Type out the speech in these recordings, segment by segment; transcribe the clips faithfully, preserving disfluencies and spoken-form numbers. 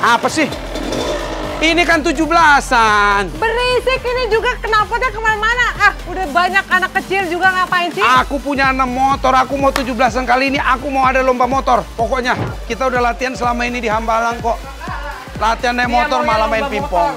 Apa sih? Ini kan tujuh belasan. Berisik ini juga, kenapa dia kemana-mana? Ah, udah banyak anak kecil juga, ngapain sih? Aku punya enam motor, aku mau tujuh belasan kali ini aku mau ada lomba motor. Pokoknya kita udah latihan selama ini di Hambalang kok. Latihan naik motor malah main pingpong.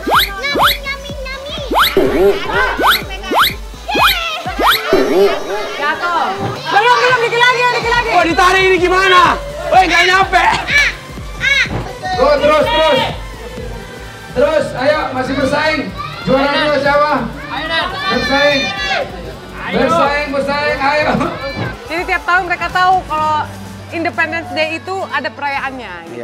Jatuh. Belum, belum, dikit lagi, dikit lagi. Oh, ditarik ini gimana? Woi, nggak nyampe. Oh, terus, terus. Terus, ayo masih bersaing. Juara dua siapa? Ayo, Dan. Bersaing. Bersaing, bersaing, ayo. Jadi tiap tahun mereka tahu kalau Independence Day itu ada perayaannya. Gitu. Iya.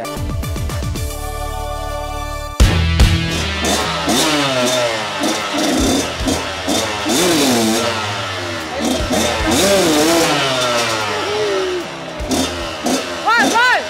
Woi, woi.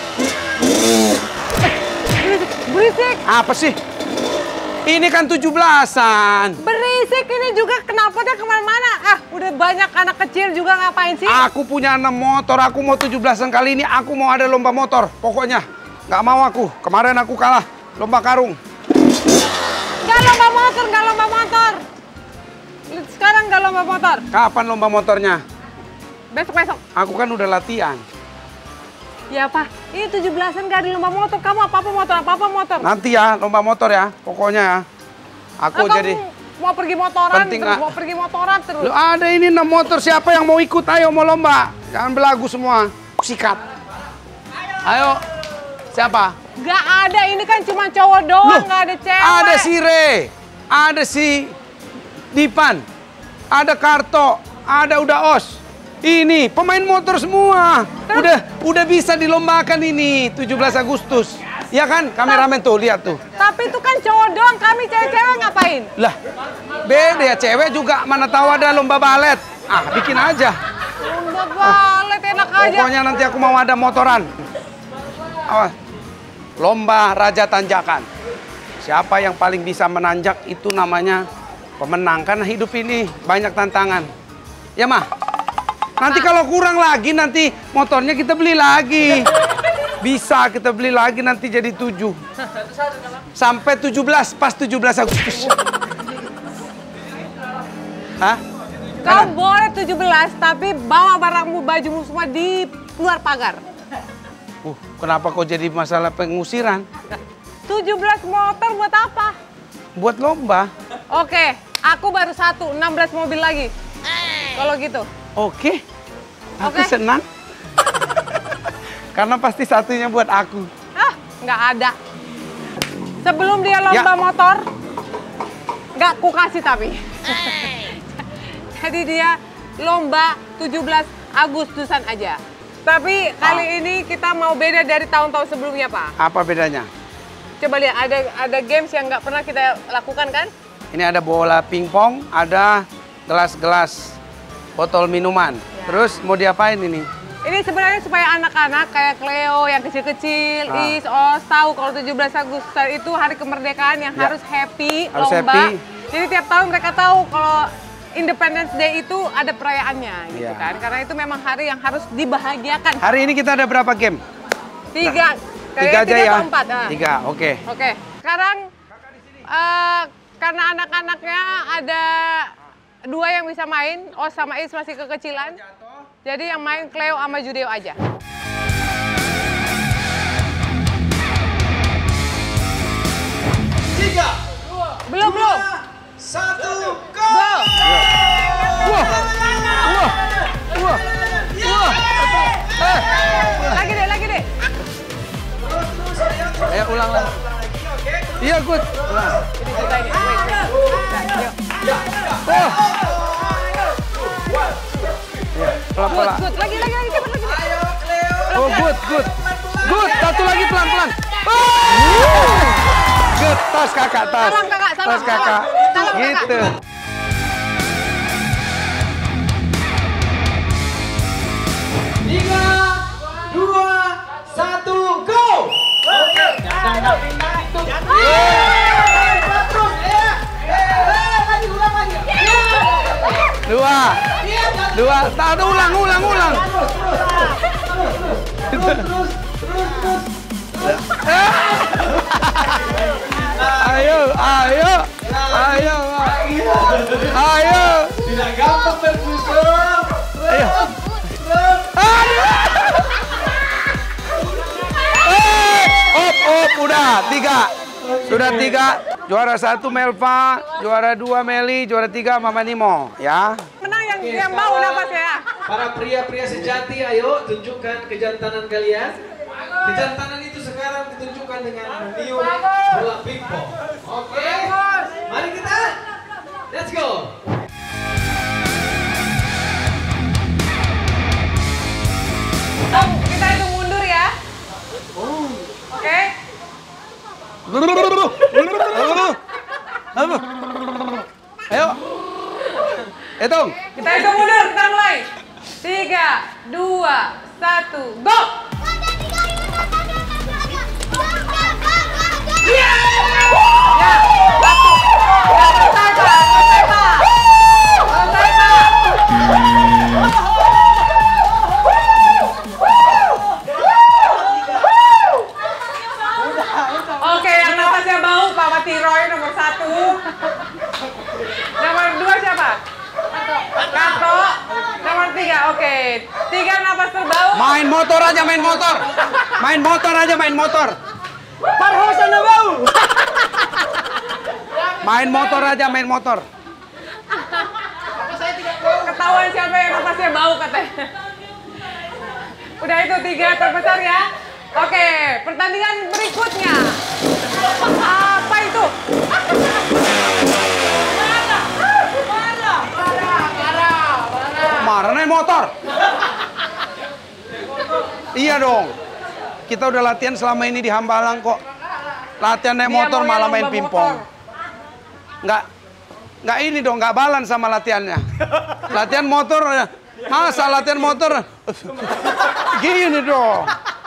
Berisik. Apa sih? Ini kan tujuh belasan. Berisik ini juga, kenapa dia kemana-mana? Ah, udah banyak anak kecil juga, ngapain sih? Aku punya enam motor, aku mau tujuh belasan kali ini aku mau ada lomba motor. Pokoknya nggak mau aku. Kemarin aku kalah lomba karung. Nggak lomba motor, nggak lomba motor. Sekarang nggak lomba motor. Kapan lomba motornya? Besok-besok. Aku kan udah latihan. Ya, Pak. Ini tujuh belasan nggak ada lomba motor. Kamu apa-apa motor, apa-apa motor. Nanti ya lomba motor ya. Pokoknya ya. Aku Nah, jadi mau pergi motoran penting, terus, ah. mau pergi motoran terus. Loh, ada ini enam motor, siapa yang mau ikut? Ayo mau lomba. Jangan belagu semua. Sikat. Ayo. Siapa? Nggak ada, ini kan cuma cowok doang, nggak ada cewek. Ada si Re, ada si Dipan, ada Karto, ada udah Os. Ini pemain motor semua. Terus? Udah udah bisa dilombakan ini tujuh belas Agustus. Ya kan? Kameramen tuh lihat tuh. Tapi itu kan cowok doang, kami cewek-cewek ngapain? Lah, beda ya, cewek juga mana tahu ada lomba balet. Ah, bikin aja. Lomba balet enak aja. Pokoknya nanti aku mau ada motoran. Awas. Lomba Raja Tanjakan. Siapa yang paling bisa menanjak itu namanya pemenang. Karena hidup ini banyak tantangan. Ya, Mah? Nanti kalau kurang lagi, nanti motornya kita beli lagi. Bisa kita beli lagi nanti jadi tujuh. Sampai tujuh belas, pas tujuh belas Agustus. Hah? Kau boleh tujuh belas, tapi bawa barangmu, bajumu semua di luar pagar. Uh, kenapa kok jadi masalah pengusiran? tujuh belas motor buat apa? Buat lomba. Oke, aku baru satu, enam belas mobil lagi. Kalau gitu. Oke. Aku Oke. senang. Karena pasti satunya buat aku. Ah, nggak ada. Sebelum dia lomba Ya. motor, nggak ku kasih tapi. Jadi dia lomba tujuh belas Agustusan aja. Tapi kali Ah. ini kita mau beda dari tahun-tahun sebelumnya, Pak. Apa bedanya? Coba lihat, ada ada games yang nggak pernah kita lakukan kan? Ini ada bola pingpong, ada gelas-gelas botol minuman. Ya. Terus mau diapain ini? Ini sebenarnya supaya anak-anak kayak Cleo yang kecil-kecil, Ah. Is, Os, tahu kalau tujuh belas Agustus itu hari kemerdekaan yang Ya. harus happy, Harus lomba. happy. Jadi tiap tahun mereka tahu kalau Independence Day itu ada perayaannya gitu Ya. kan. Karena itu memang hari yang harus dibahagiakan. Hari ini kita ada berapa game? Tiga. Tiga Kayaknya aja tiga ya? atau empat. ah. Tiga, oke. Oke, sekarang eh, karena anak-anaknya ada dua yang bisa main, Os sama Is masih kekecilan. Jadi yang main Cleo sama Judeo aja. Tiga, Belum, belum. satu, go! Go. Wah, wah, wah, wah. Eh, Lagi deh, lagi deh. ayo ulang lagi. Iya, good. Ulang. Ini kita ini. Wait, wait. Nah, yuk. Oh. Ya, Good, pelan-pelan. good. Lagi, lagi, lagi. Cepet lagi. Ayo, Cleo. Oh, good, good. Good, satu lagi pelan-pelan. Oh. Good, tos kakak, tos. Salam, kakak, salam, Tos kakak. salam. Salam, kakak. Gitu. Tiga, dua, satu, go! Oke. Jangan pindah itu. Terus, ya. Eh, lagi ulang lagi. Dua. Dua. Tahu ulang, ulang, ulang. Terus, terus, terus, terus, terus, terus, terus. Eh. Ayo, ayo, ayo. Tidak gampang berkusur. Ayo. Aduh. Eh, op, op, udah tiga. Sudah tiga. Juara satu Melva, juara dua Meli, juara tiga Mama Nimo, ya. Menang yang yang bau napas ya. Para pria-pria sejati, ayo tunjukkan kejantanan kalian. Kejantanan itu sekarang ditunjukkan dengan meniup bola pingpong. Oke, mari kita, let's go. Tom, kita itu mundur ya. Oke. Ayo. Hitung. Kita hitung mundur, kita mulai. Tiga, dua, satu, go! Ya, ya, selesai Pak, selesai Pak, selesai Pak. Oke, yang napasnya bau Pak Mati Roy nomor satu. Nomor dua siapa? Kato. Nomor tiga, oke. Tiga napas terbau. Main motor aja, main motor. Main motor aja, main motor. Parhosan bau. Main motor aja, main motor. Ketahuan siapa yang napasnya bau katanya. Udah itu tiga terbesar ya. Oke, pertandingan berikutnya. Apa itu? Marah naik motor. Iya dong. Kita udah latihan selama ini di Hambalang kok. Latihan naik Dia motor maunya malah main lomba pingpong. motor. Nggak, nggak ini dong, nggak balan sama latihannya. Latihan motor, masa latihan motor? Gini dong.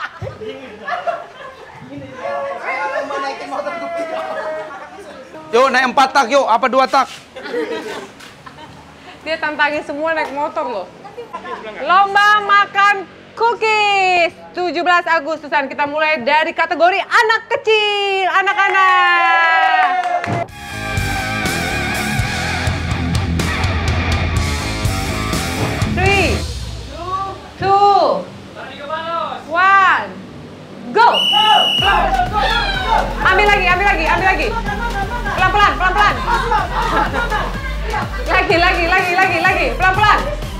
Yuk naik empat tak yuk, apa dua tak? Dia tantangin semua naik motor loh. Lomba makan cookies tujuh belas Agustusan. Kita mulai dari kategori anak kecil, anak-anak. Three, two, one, go. Ambil lagi, ambil lagi, ambil lagi. Pelan-pelan, pelan-pelan. Lagi, lagi, lagi, lagi, lagi. Pelan-pelan.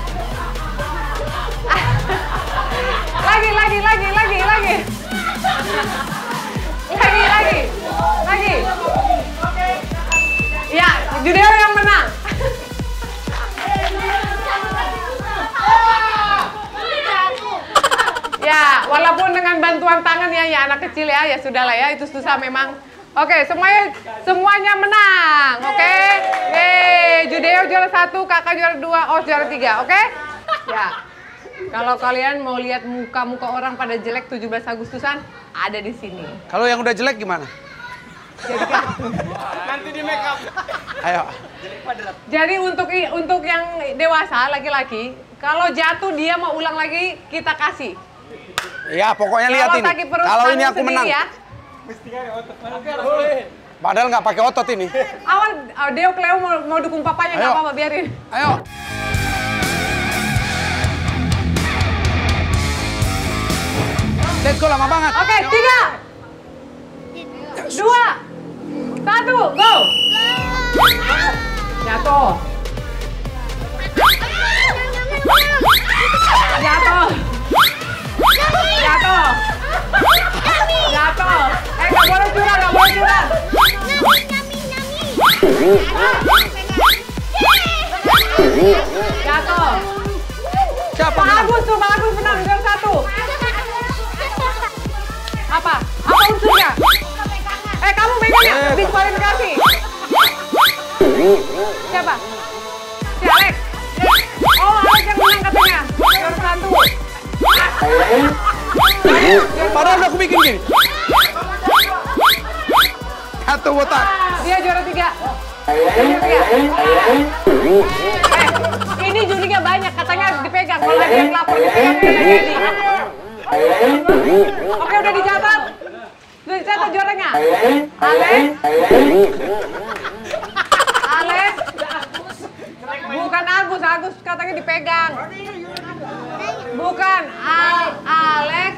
Lagi, lagi, lagi, lagi, lagi. Lagi, lagi. Lagi. Ya, Judeo yang menang. Ya, walaupun dengan bantuan tangan ya, ya anak kecil ya, ya sudah lah ya, itu susah memang. Oke, semuanya semuanya menang, oke? Yeay, Judeo juara satu, kakak juara dua, Os juara tiga, oke? Ya, kalau kalian mau lihat muka-muka orang pada jelek tujuh belas Agustusan, ada di sini. Kalau yang udah jelek gimana? Nanti di make up. Ayo. Jadi untuk untuk yang dewasa laki-laki, kalau jatuh dia mau ulang lagi, kita kasih. Ya, pokoknya lihat Kalau ini. sakit perut Kalau ini tanggung aku menang. sendiri ya. Padahal nggak pakai otot ini. Awal uh, Deo Cleo mau, mau dukung papanya, nggak Ayo. apa-apa, biarin. Ayo. Let's go, lama banget. Oke, tiga, dua, satu, go. Jatuh. Jatuh. Jatuh. Jatuh. Eh, nggak boleh curang, nggak boleh curang. Jatuh. Siapa Pak menang? Agus tuh, Pak Agus menang, juara satu. Apa? Apa unsurnya? Eh, kamu megang ya? Eh, Diskualifikasi. Siapa? Si Alex. Oh, Alex yang menang katanya. Juara satu. Padahal udah aku bikin gini. Satu botak. Dia juara tiga. Juara tiga. Eh, ini jurinya banyak, katanya dipegang. Kalau ada yang lapor dipegang, nggak jadi. Oke, udah dicatat. Udah siapa juaranya? Alex? Alex? Bukan Agus, Agus katanya dipegang. Bukan, Al Alex.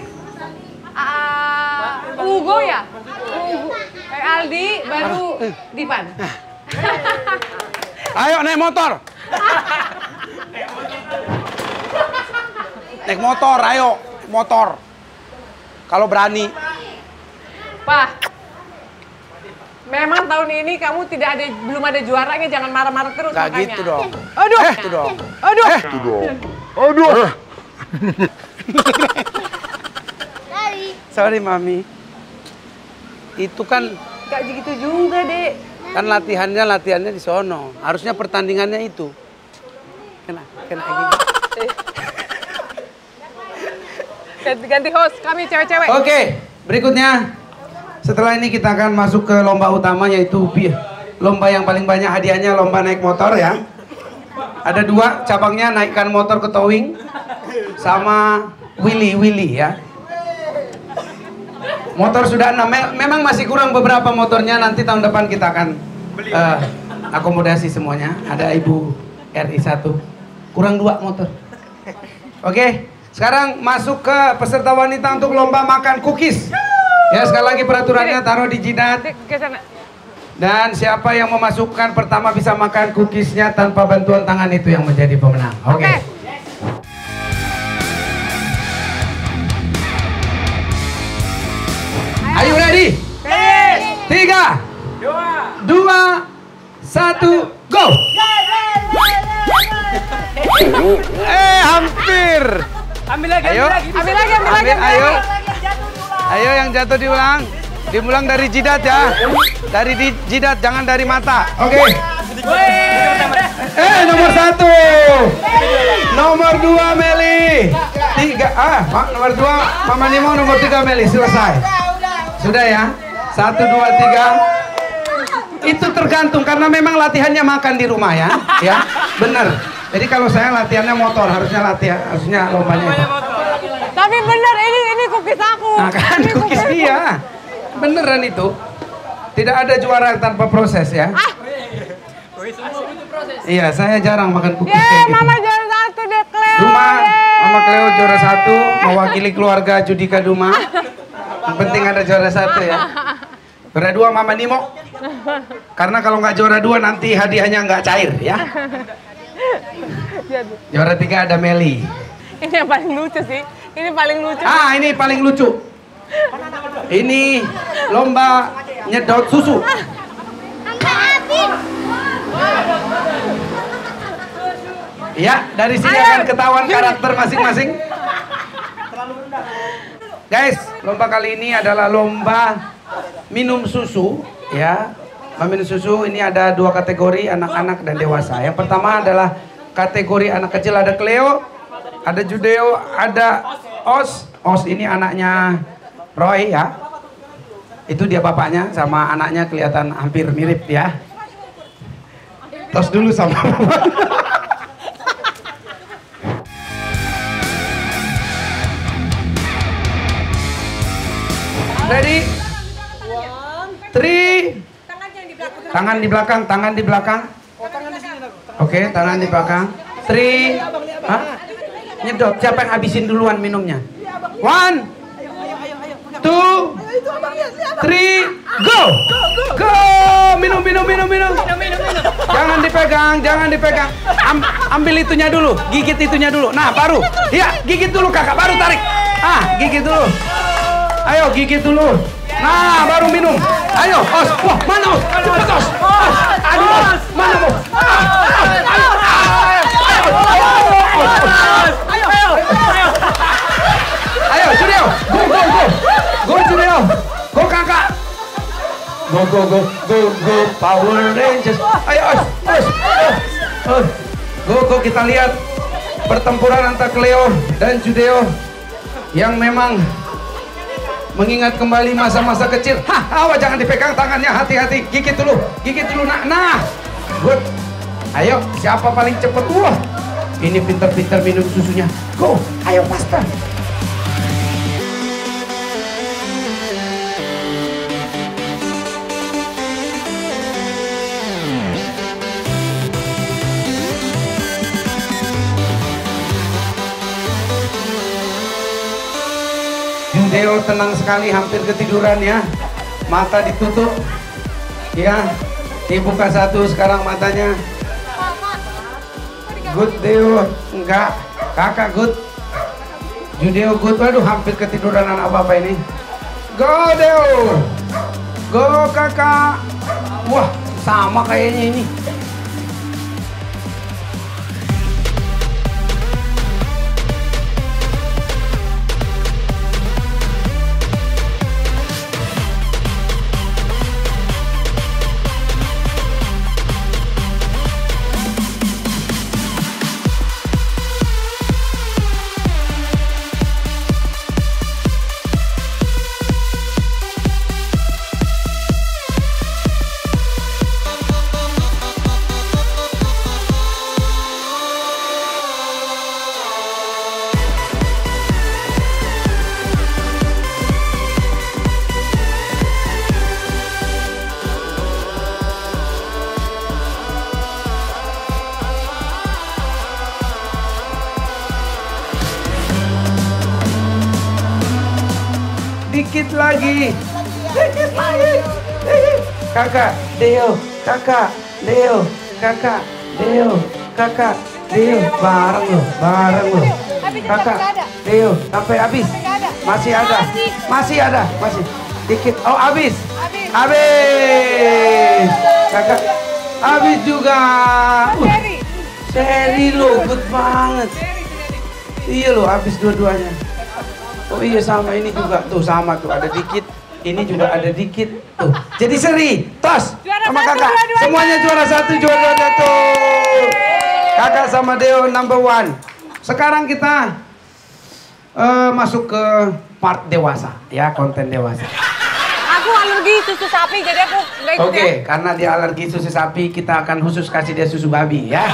Uh, Ugo ya? Ugo. Eh, Aldi, baru Divan. Ayo naik motor. Naik motor, ayo. Motor. Kalau berani. Pak, memang tahun ini kamu tidak ada, belum ada juaranya, jangan marah-marah terus. Gak makanya. gitu dong. Aduh. Eh, gitu dong. Aduh. Eh, gitu dong. Aduh. Sorry, Mami. Itu kan Gak gitu juga, Dek. kan latihannya latihannya di sono. Harusnya pertandingannya itu. Kena, kena gini. Ganti, ganti host, kami cewek-cewek. Oke, berikutnya setelah ini kita akan masuk ke lomba utama yaitu lomba yang paling banyak hadiahnya, lomba naik motor ya. Ada dua cabangnya, naikkan motor ke towing sama Willy Willy ya. Motor sudah enam, memang masih kurang beberapa motornya, nanti tahun depan kita akan uh, akomodasi semuanya. Ada Ibu R I satu, kurang dua motor. Oke, sekarang masuk ke peserta wanita untuk lomba makan cookies. Ya, sekali lagi peraturannya taruh di jidat. Dan siapa yang memasukkan pertama bisa makan cookiesnya tanpa bantuan tangan itu yang menjadi pemenang. Oke. Okay. Are you ready? Tiga, dua, satu, go! Eh, hampir. Ambil lagi, Ayo. ambil lagi. Ambil lagi, ambil lagi, ambil Ayo. lagi. Ayo yang jatuh diulang. Diulang dari jidat ya. Dari di jidat, jangan dari mata. Oke. Okay. Eh, nomor satu. Nomor dua Meli. Tiga. Ah, nomor dua Mama Nimo, nomor tiga Meli. Selesai. Sudah ya. Satu, dua, tiga. Itu tergantung karena memang latihannya makan di rumah ya. Ya, bener. Jadi kalau saya latihannya motor, harusnya latihan, harusnya lombanya. Tapi bener, ini ini cookies aku. Nah kan Ini cookies dia. Beneran itu. Tidak ada juara tanpa proses ya. Ah. Iya, saya jarang makan cookies Yeay, kayak gitu. Mama juara satu deh, Cleo. Duma, Yeay. Mama Cleo juara satu, mewakili keluarga Judika Duma. Yang penting ada juara satu ya. Juara dua Mama Nimo. Karena kalau nggak juara dua nanti hadiahnya nggak cair ya. Juara tiga ada Meli. Ini yang paling lucu sih. Ini paling lucu. Ah, ini paling lucu. Ini lomba nyedot susu. Ya, dari sini akan ketahuan karakter masing-masing. Guys, lomba kali ini adalah lomba minum susu, ya. Minum susu ini ada dua kategori, anak-anak dan dewasa. Yang pertama adalah kategori anak kecil, ada Cleo, ada Judeo, ada Os. Os ini anaknya Roy ya. Itu dia bapaknya, sama anaknya kelihatan hampir mirip ya. Tos dulu sama Ready? Three. Tangan di belakang, tangan di belakang. Oke, okay, tangan di belakang. Three. Hah? Nyedot. Siapa yang habisin duluan minumnya? One, two, three, go! Go! Minum, minum, minum, minum. Jangan dipegang, jangan dipegang. Am ambil itunya dulu, gigit itunya dulu. Nah, baru. Iya, gigit dulu kakak, baru tarik. Ah, gigit dulu. Ayo, gigit dulu. Nah, baru minum. Ayo, Os. Wah, mana Os? Cepat Os. Os. Aduh, Os. Mana Os? Ah, ah, ayo, ayo, ayo, ayo, ayo, ayo. Ayo, Judeo. Go, go, go. Go, Judeo. Go, kakak. Go, go, go, go, go. Power Rangers. Ayo, Os. Os. Os. Go, go, kita lihat pertempuran antara Cleo dan Judeo yang memang mengingat kembali masa-masa kecil. Hah, awas jangan dipegang tangannya, hati-hati. Gigit dulu, gigit dulu. Nah, nah. Good. Ayo, siapa paling cepat? Wah, ini pintar-pintar minum susunya. Go, ayo faster. Deo tenang sekali, hampir ketiduran ya. Mata ditutup. Ya, dibuka satu sekarang matanya. Good Deo, enggak. Kakak good. Judeo good. Waduh, hampir ketiduran anak bapak ini. Go Deo. Go kakak. Wah, sama kayaknya ini. Dikit lagi, dikit lagi, kakak, Deo, kakak, Deo, kakak, Deo, kakak, Deo, bareng lo, bareng lo, kakak, Deo, sampai habis, masih ada, masih ada, masih, dikit, oh habis, habis, kakak, habis juga, uh, seri lo, good banget, iya lo, habis dua-duanya. Oh iya sama ini juga tuh sama tuh ada dikit, ini juga ada dikit tuh. Jadi seri, tos sama kakak. Semuanya juara satu, juara satu. Kakak sama Deo number one. Sekarang kita uh, masuk ke part dewasa, ya konten dewasa. Aku alergi susu sapi jadi aku nggak ikut. Oke, okay, ya. Karena dia alergi susu sapi, kita akan khusus kasih dia susu babi, ya.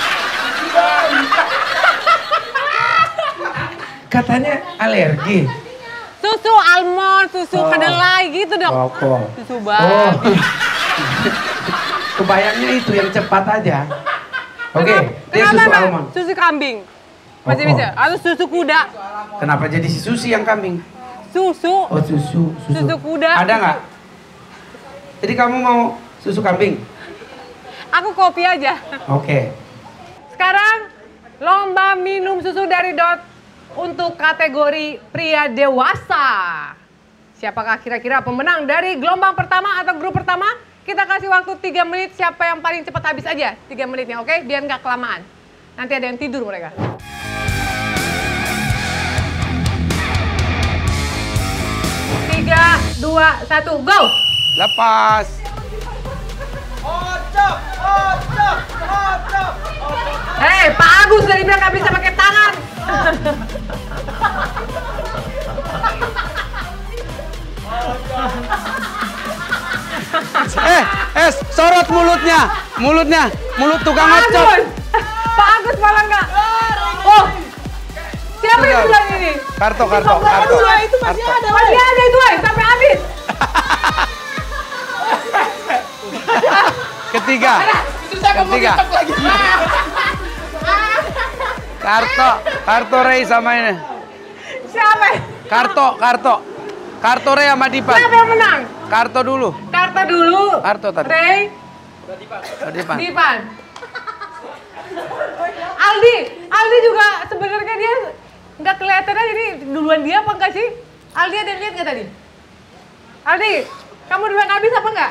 Katanya alergi. Susu almond, susu Oh. kedelai gitu dong. Rokok. Susu babi. Oh. Kebayangnya itu yang cepat aja. Oke, okay, dia Kenapa susu Bang? almond. Susu kambing. Masih Oh, oh. bisa. Atau susu kuda. Kenapa jadi si Susi yang kambing? Susu. Oh susu, susu. Susu kuda. Ada nggak? Jadi kamu mau susu kambing? Aku kopi aja. Oke. Okay. Sekarang lomba minum susu dari Dot untuk kategori pria dewasa. Siapakah kira-kira pemenang dari gelombang pertama atau grup pertama? Kita kasih waktu tiga menit, siapa yang paling cepat habis aja. tiga menitnya, oke? Okay? Biar nggak kelamaan. Nanti ada yang tidur mereka. Tiga, dua, satu, go! Lepas. Hei, Pak Agus dari bilang nggak bisa pakai tangan. Eh, eh, sorot mulutnya, mulutnya, mulut tukang Pak ngocok. Agus, Pak Agus malah nggak. Oh, siapa yang bilang ini? Karto, karto, karto. Itu masih Karto. ada, masih ada itu, woy, sampai habis. Ketiga, ketiga. Karto, Karto Rey sama ini. Siapa? Karto, Karto, Karto Rey sama Dipan. Siapa yang menang? Karto dulu. Karta dulu. Karto tadi. Rey. Oh, Dipan. Dipan. Aldi, Aldi juga sebenarnya dia nggak kelihatan aja jadi duluan dia apa enggak sih? Aldi ada yang lihat nggak tadi? Aldi, kamu duluan habis apa enggak?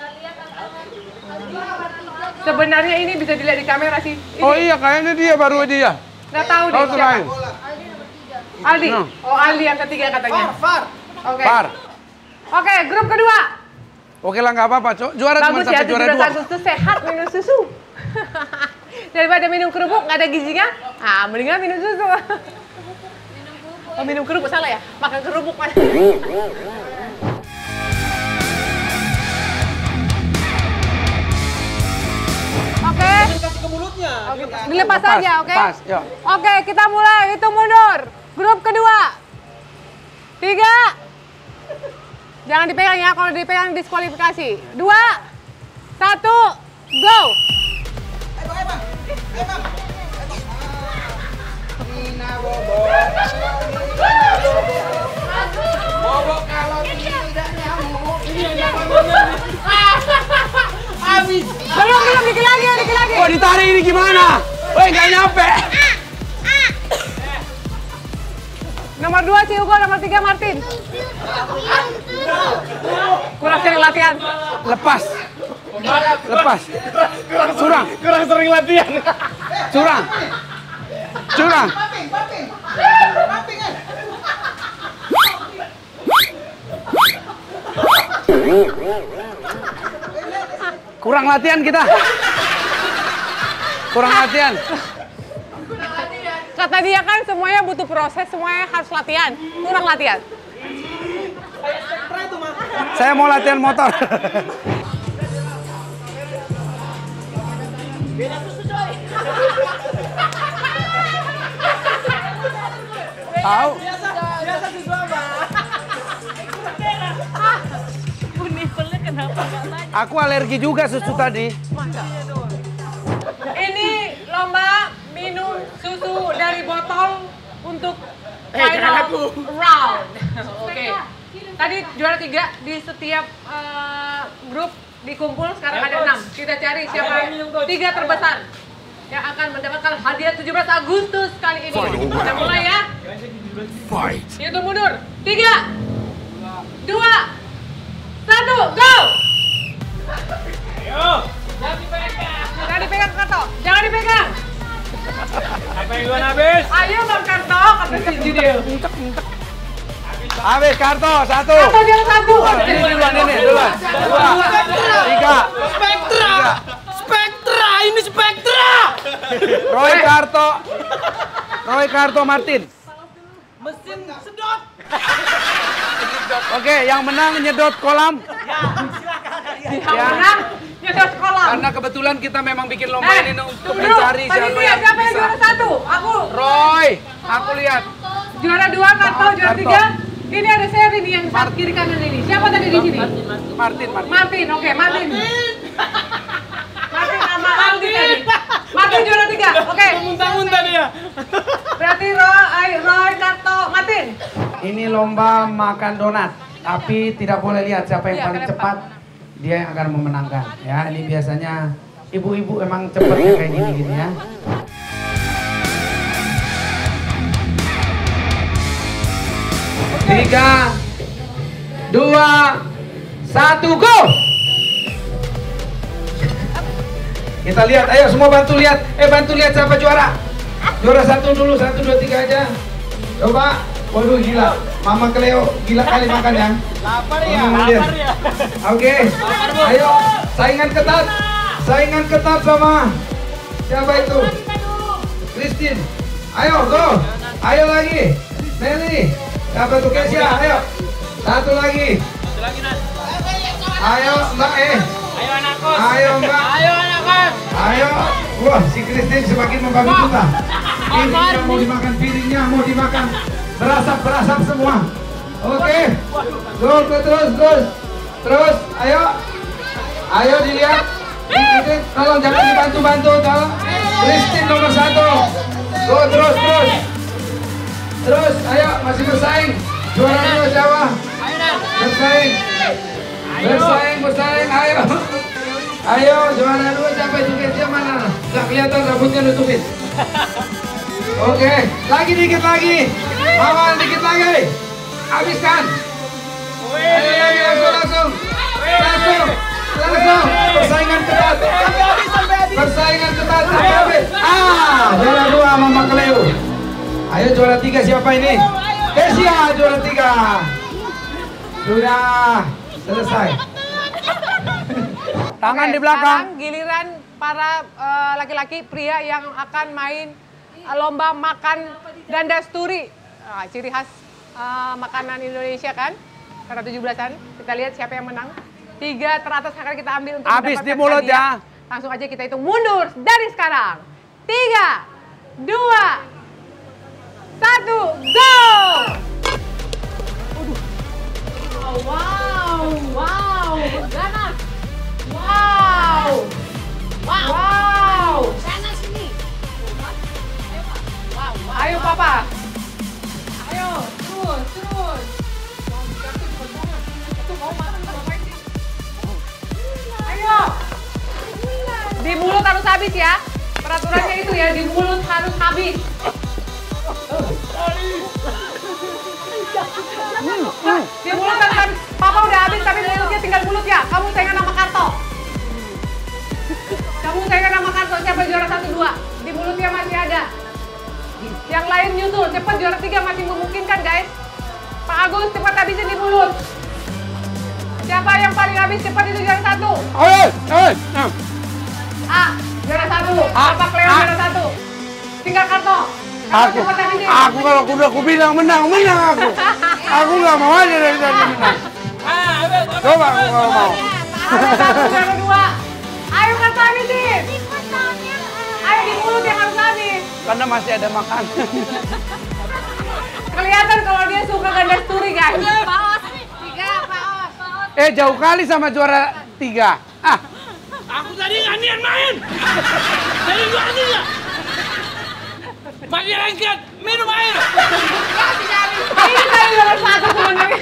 Sebenarnya ini bisa dilihat di kamera sih. Ini. Oh iya, kayaknya dia baru dia. Nggak tahu deh Oh, siapa. terakhir. Aldi. No. Oh, Aldi yang ketiga katanya. Far, Oke. Par. Oke, grup kedua. Oke lah, nggak apa-apa, Cok. Juara cuma Bagus ya, sampai juara tujuh belas dua. Agustus sehat minum susu. Daripada minum kerupuk nggak ada gizinya, ah mendingan minum susu. Oh minum kerupuk salah ya, makan kerupuk mas. Oke. kasih ke mulutnya. Oke, dilepas Lepas, aja, oke? pas, yuk. Oke, kita mulai hitung mundur. Grup kedua. Tiga. Jangan dipegang ya, kalau dipegang diskualifikasi. Dua, satu, go. habis. Belum, belum, dikit lagi, dikit lagi. Oh, ditarik ini gimana? Woi, nggak nyampe. Nomor dua si Hugo, nomor tiga Martin. Kurang sering latihan. Lepas. Lepas. Curang. Kurang sering latihan. Curang. Curang. Kurang latihan kita. Kurang latihan. Kata dia kan semuanya butuh proses, semuanya harus latihan. Kurang latihan. Saya mau latihan motor. Tahu? Aku alergi juga susu tadi. Ini lomba minum susu dari botol untuk final round. Oke. Tadi juara tiga di setiap uh, grup dikumpul, sekarang ada enam. Kita cari siapa tiga terbesar yang akan mendapatkan hadiah tujuh belas Agustus kali ini. Kita mulai ya. Hitung mundur. Tiga, dua, satu, go! Jangan dipegang Karto, jangan dipegang. Apa yang duluan habis? Ayo Bang Karto, kata si Judil. Habis Karto, satu. Karto jangan satu. Ini duluan, ini duluan. Dua, tiga. Spektra! Spektra! Ini Spektra! Roy Karto. Roy Karto Martin. Mesin sedot! Oke, yang menang nyedot kolam. Yang menang nyedot kolam. Karena kebetulan kita memang bikin lomba Eh, ini untuk tunggu dulu. mencari Tadi siapa lihat yang siapa yang bisa. juara satu? Aku. Roy, aku lihat. Juara dua Karto, juara Karto. tiga. Ini ada seri nih yang saat kiri kanan ini. Siapa tadi di sini? Martin, Martin. Martin, oke Martin. Martin sama Aldi tadi. Martin juara tiga, oke. Muntah-muntah dia. Berarti Roy, Roy, Karto, Martin. Ini lomba makan donat, tapi tidak boleh lihat siapa yang Iya, paling ke depan. cepat, dia yang akan memenangkan. Ya, ini biasanya ibu-ibu emang cepat ya kayak gini-gini ya. Tiga, dua, satu, go! Kita lihat, ayo semua bantu lihat. Eh bantu lihat siapa juara. Juara satu dulu, satu, dua, tiga aja. Coba. Waduh gila, Mama Cleo gila kali makan ya. Lapar ya, Oh, lapar ya. Oke, ayo saingan ketat, saingan ketat sama siapa itu? Christine. Ayo go, ayo lagi. Nelly, siapa tuh Kesia? Ayo, satu lagi. Satu lagi Nas. Ayo Mbak eh. Ayo anak kos. Ayo Mbak. Ayo anak kos. Ayo, wah si Christine semakin membabi buta. Piringnya mau dimakan, piringnya mau dimakan. Berasap-berasap semua. Oke, go, go terus, terus, terus. Ayo, ayo dilihat. Ini, tolong jangan dibantu-bantu, tolong. Christine nomor satu. Go terus, terus, terus. Ayo, masih bersaing. Juara dua siapa? Bersaing, bersaing, bersaing. Ayo. Ayo, juara dua siapa itu? Kesia mana? Nggak kelihatan rambutnya nutupin. Oke, lagi dikit lagi. Awal dikit lagi. Habiskan. Ayo lagi langsung langsung. Langsung. Langsung. Persaingan ketat. Persaingan ketat sampai habis. Ah, juara dua Mama Cleo. Ayo juara tiga siapa ini? Kesia juara tiga. Sudah selesai. Tangan Oke, di belakang. Sekarang giliran para eh, laki-laki pria yang akan main eh, lomba makan dandasturi. Nah, ciri khas eh, makanan Indonesia kan? Karena tujuh belasan. Kita lihat siapa yang menang. Tiga teratas akan kita ambil untuk Habis mendapatkan di mulut hadiah. ya. Langsung aja kita hitung mundur dari sekarang. Tiga, dua, satu, go! Wow, wow, ganas. Wow. Wow. Wow. Ganas ini. Wow. Ayo Papa. Ayo, terus, terus. Itu mau makan ngapain sih? Ayo. Di mulut harus habis ya. Peraturannya itu ya, di mulut harus habis. Hmm, hmm. Di mulut harus habis. Papa udah habis tapi mulutnya tinggal mulut ya. Kamu saingan sama Karto. Kamu saingan sama Karto. Siapa juara satu dua? Di mulutnya masih ada. Yang lain nyusul. Cepat juara tiga masih memungkinkan guys. Pak Agus cepat habisin di mulut. Siapa yang paling habis cepat itu juara satu. Ayo, ayo. A, juara satu. A, Bapak Cleo A. juara satu. Tinggal Karto. Aku, aku kalau udah aku bilang menang, menang aku. Aku nggak mau aja dari tadi menang. Coba aku kalau mau. Juara satu, juara dua. Ayo Karto habisin. Ayo di mulut yang harus habis. Karena masih ada makan. Kelihatan kalau dia suka ganda sturi guys. Paos, tiga, paos. Eh jauh kali sama juara tiga. Ah, Aku tadi nggak niat main. Tadi gua aneh nggak? Masih lengket, minum air. Ini saya juara satu sebenarnya.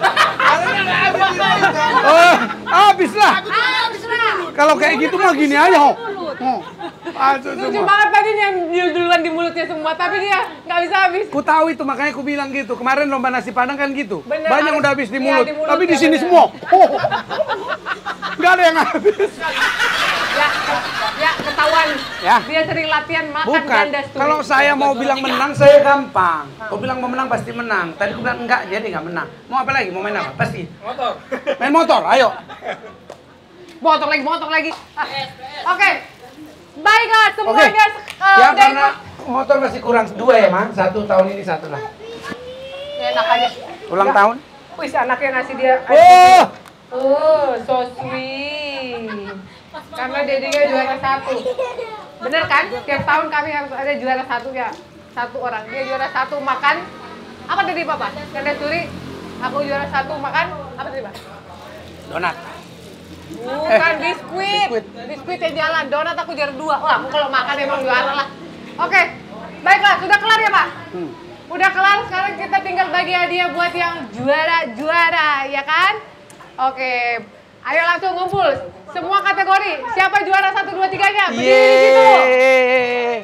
oh, habis lah. Habis lah. Kalau kayak gitu mah gini aja, ho. Oh, aduh, Lucu semua. banget tadi yang duluan di mulutnya semua, tapi dia nggak bisa habis. Ku tahu itu makanya ku bilang gitu. Kemarin lomba nasi padang kan gitu. Bener, Banyak habis- udah habis di iya, mulut, di mulut tapi di ya, sini bener. semua. Oh. Nggak ada yang habis. Ya, ya ketahuan. Ya. Dia sering latihan makan Bukan. ganda sturi. Kalau saya mau bilang menang, saya gampang. Kau bilang mau menang pasti menang. Tadi ku bilang enggak, jadi nggak menang. Mau apa lagi? Mau main apa? Pasti. Motor. Main motor, ayo. Motor lagi, motor lagi. Ah, Oke. Baiklah, Oke. semuanya eh, Ya udah karena ikut. motor masih kurang dua ya, Mang. Satu tahun ini satu lah. Ya, enak aja. Ulang Udah. tahun? Wih, anaknya ngasih dia. Oh, Oh, so sweet. Karena dedinya juara satu. Bener kan? Tiap tahun kami harus ada juara satu ya. Satu orang. Dia juara satu makan. Apa tadi Papa? Ganda sturi. Aku juara satu makan. Apa tadi Pak? donat. Bukan biskuit. biskuit. Biskuit yang jalan. Donat aku juara dua. Wah, aku kalau makan emang juara lah. Oke. Baiklah, sudah kelar ya Pak? Hmm. Udah kelar, sekarang kita tinggal bagi hadiah buat yang juara-juara, ya kan? Oke, ayo langsung ngumpul. Semua kategori, siapa juara satu, dua, tiganya? Berdiri di situ. Yeay.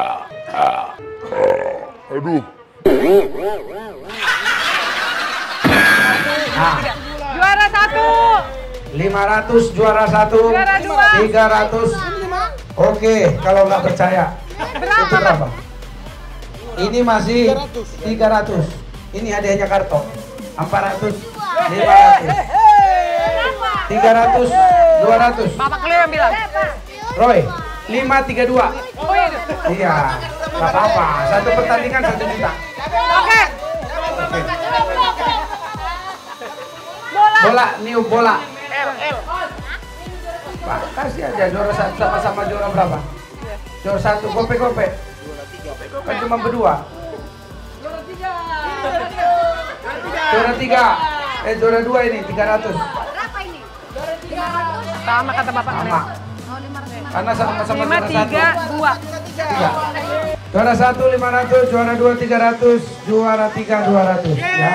Aduh. Nah, Juara satu. lima ratus juara satu. Juara dua. tiga ratus. Oke, kalau nggak percaya. Berapa? Itu berapa? Ini masih tiga ratus. Ini hadiahnya Karto. empat ratus, lima ratus, tiga ratus, dua ratus. Bapak Cleo yang bilang. Roy, lima tiga dua. Oh iya. Iya, nggak apa-apa. Satu pertandingan satu juta. Oke. Oke. Bola. Bola, niup bola. L, L. Pak, kasih aja juara satu sama-sama juara berapa? Juara satu, gope-gope. Kan cuma berdua. Juara tiga. Eh, juara dua ini, tiga ratus. Sama kata Bapak Sama. Cleo. Karena sama-sama Lima, juara tiga, satu. dua. Tiga. Juara satu, lima ratus. Juara dua, tiga ratus. Juara tiga, dua ratus. Ya.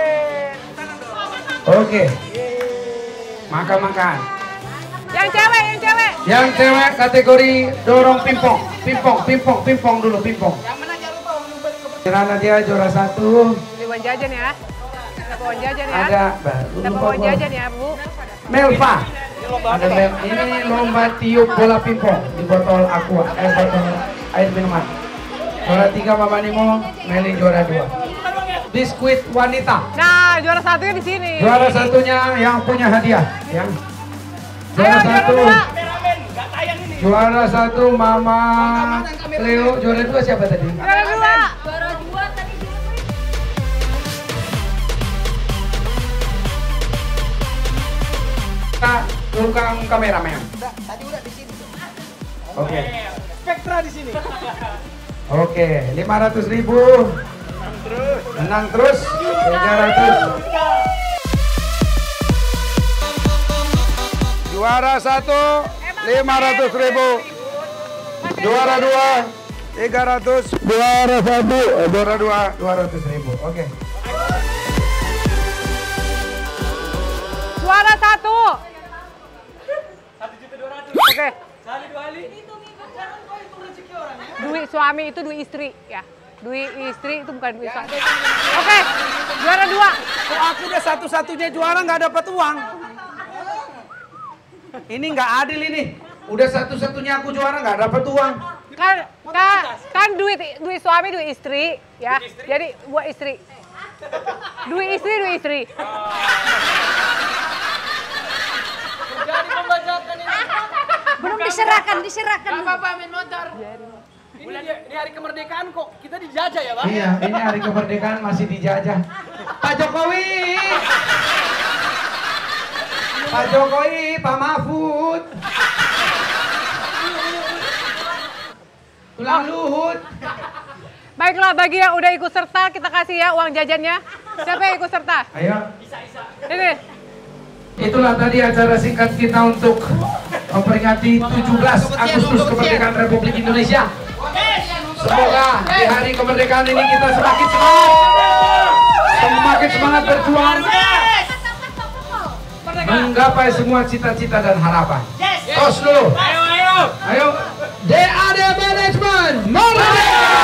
Oke. Makan-makan. Yang cewek, yang cewek. Yang cewek kategori dorong pimpong, pimpong, pimpong, pimpong dulu, pimpong. Kirana dia juara satu, Beli uang jajan ya. Dapat uang jajan ya. ada baru Dapat lupa uang gua. jajan ya, Bu. Melva. Ada Mel. Ini lomba tiup bola pimpong di botol aqua, eh botol air minuman. Juara tiga Mama Nimo, Meli juara dua. Biskuit wanita. Nah, juara satunya di sini. Juara satunya yang punya hadiah, yang Ayo, juara juara satu. dua. Juara satu Mama Leo, juara dua siapa tadi? Juara dua. Kita tukang kameramen. Tadi udah di sini. Oke. Spektra di sini. Oke, lima ratus ribu. Menang terus. tiga ratus. Juara satu, lima ratus ribu. Juara dua, tiga ratus. Juara satu, eh, juara dua, dua ratus ribu. Oke. Juara satu. Oke, Duit suami itu duit istri ya. Duit istri itu bukan duit suami. Oke, juara dua. Kok aku udah satu-satunya juara nggak dapat uang? Ini nggak adil ini. Udah satu-satunya aku juara nggak dapat uang. Kan, kan, kan duit duit suami duit istri ya. Jadi buat istri. Duit istri duit istri. Jadi pembajakan ini. Belum diserahkan, diserahkan. Gak apa-apa main motor. Ini, ini hari kemerdekaan kok kita dijajah ya, Bang? Iya, ini hari kemerdekaan masih dijajah. Pak Jokowi. Pak Jokowi, Pak Mahfud. Tulang luhut. Baiklah, bagi yang udah ikut serta kita kasih ya uang jajannya. Siapa yang ikut serta? Ayo. Ini. Itulah tadi acara singkat kita untuk memperingati tujuh belas Agustus kemerdekaan Republik Indonesia. Semoga di hari kemerdekaan ini kita semakin semangat, semakin semangat berjuang, menggapai semua cita-cita dan harapan. Tos dulu. Ayo, ayo. D A D Management, Merdeka!